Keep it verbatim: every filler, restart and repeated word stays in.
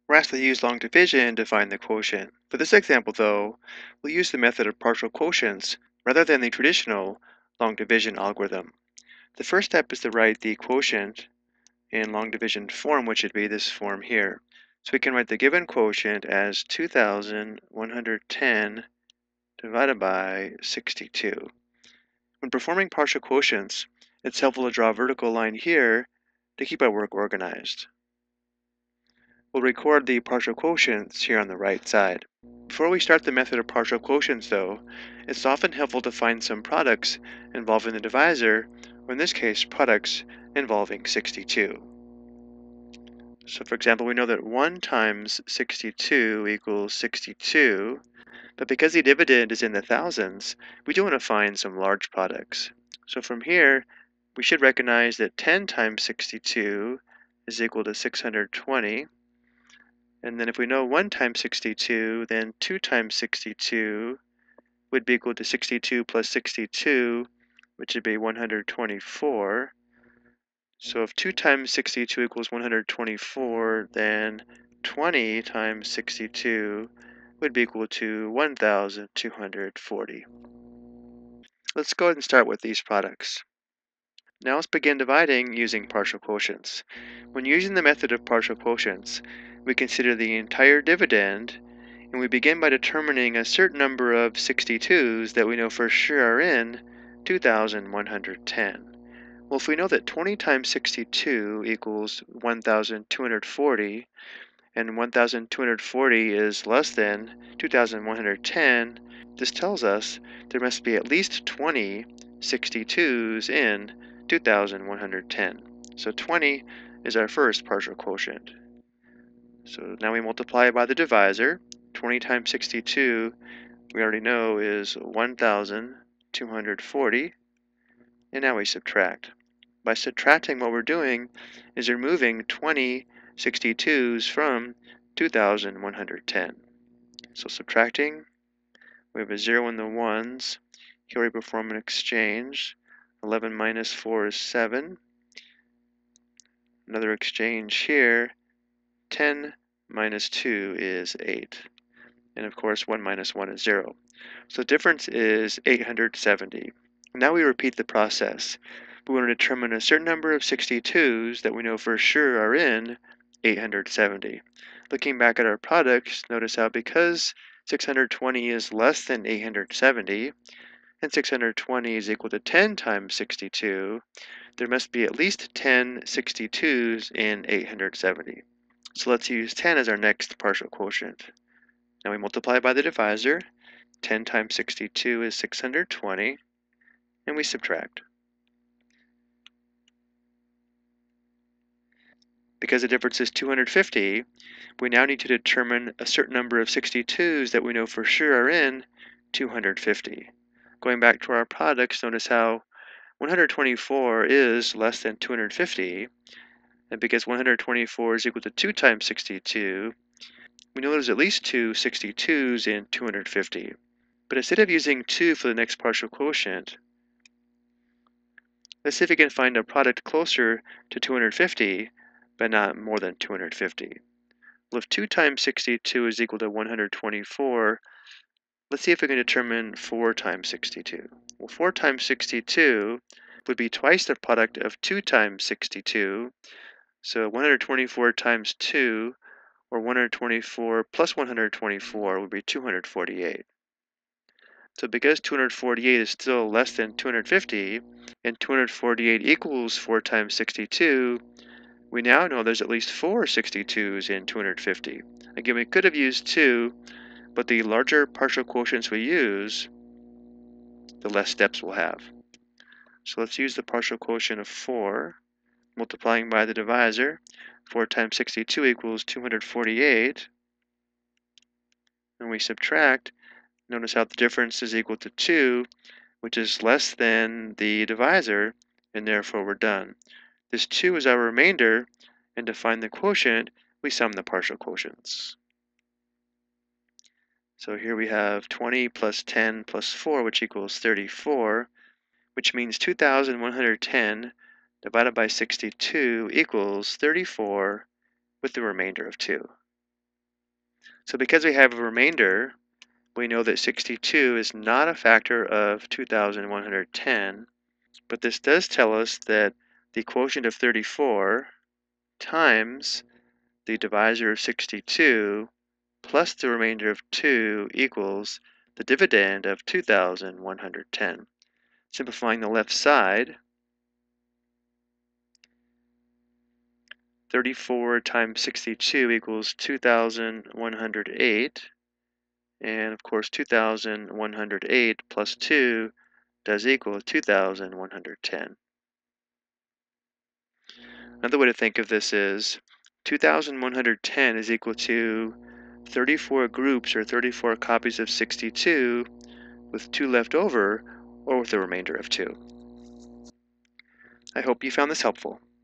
We're asked to use long division to find the quotient. For this example, though, we'll use the method of partial quotients rather than the traditional long division algorithm. The first step is to write the quotient in long division form, which would be this form here. So we can write the given quotient as two thousand one hundred ten divided by sixty-two. When performing partial quotients, it's helpful to draw a vertical line here to keep our work organized. We'll record the partial quotients here on the right side. Before we start the method of partial quotients, though, it's often helpful to find some products involving the divisor, or in this case, products involving sixty-two. So for example, we know that one times sixty-two equals sixty-two, but because the dividend is in the thousands, we do want to find some large products. So from here, we should recognize that ten times sixty-two is equal to six hundred twenty. And then if we know one times sixty-two, then two times sixty-two would be equal to sixty-two plus sixty-two, which would be one hundred twenty-four. So if two times sixty-two equals one hundred twenty-four, then twenty times sixty-two would be equal to one thousand two hundred forty. Let's go ahead and start with these products. Now let's begin dividing using partial quotients. When using the method of partial quotients, we consider the entire dividend, and we begin by determining a certain number of sixty-twos that we know for sure are in two thousand one hundred ten. Well, if we know that twenty times sixty-two equals one thousand two hundred forty, and one thousand two hundred forty is less than two thousand one hundred ten, this tells us there must be at least twenty sixty-twos in two thousand one hundred ten. So twenty is our first partial quotient. So now we multiply by the divisor. twenty times sixty-two, we already know, is one thousand two hundred forty. And now we subtract. By subtracting, what we're doing is removing twenty sixty-twos from two thousand one hundred ten. So subtracting, we have a zero in the ones. Here we perform an exchange. eleven minus four is seven. Another exchange here. ten minus two is eight. And of course, one minus one is zero. So the difference is eight hundred seventy. Now we repeat the process. We want to determine a certain number of sixty-twos that we know for sure are in eight hundred seventy. Looking back at our products, notice how because six hundred twenty is less than eight hundred seventy, and six hundred twenty is equal to ten times sixty-two, there must be at least ten sixty-twos in eight hundred seventy. So let's use ten as our next partial quotient. Now we multiply by the divisor. ten times sixty-two is six hundred twenty, and we subtract. Because the difference is two hundred fifty, we now need to determine a certain number of sixty-twos that we know for sure are in two hundred fifty. Going back to our products, notice how one hundred twenty-four is less than two hundred fifty, and because one hundred twenty-four is equal to two times sixty-two, we know there's at least two sixty-twos in two hundred fifty. But instead of using two for the next partial quotient, let's see if we can find a product closer to two hundred fifty, but not more than two hundred fifty. Well, if two times sixty-two is equal to one hundred twenty-four, let's see if we can determine four times sixty-two. Well, four times sixty-two would be twice the product of two times sixty-two, so one hundred twenty-four times two, or one hundred twenty-four plus one hundred twenty-four, would be two hundred forty-eight. So because two hundred forty-eight is still less than two hundred fifty, and two hundred forty-eight equals four times sixty-two, we now know there's at least four sixty-twos in two hundred fifty. Again, we could have used two, but the larger partial quotients we use, the less steps we'll have. So let's use the partial quotient of four, multiplying by the divisor. four times sixty-two equals two hundred forty-eight. And we subtract. Notice how the difference is equal to two, which is less than the divisor, and therefore we're done. This two is our remainder, and to find the quotient, we sum the partial quotients. So here we have twenty plus ten plus four, which equals thirty-four, which means two thousand one hundred ten divided by sixty-two equals thirty-four with the remainder of two. So because we have a remainder, we know that sixty-two is not a factor of two thousand one hundred ten, but this does tell us that the quotient of thirty-four times the divisor of sixty-two plus the remainder of two equals the dividend of two thousand one hundred ten. Simplifying the left side, thirty-four times sixty-two equals two thousand one hundred eight. And of course, two thousand one hundred eight plus two does equal two thousand one hundred ten. Another way to think of this is two thousand one hundred ten is equal to thirty-four groups or thirty-four copies of sixty-two with two left over, or with a remainder of two. I hope you found this helpful.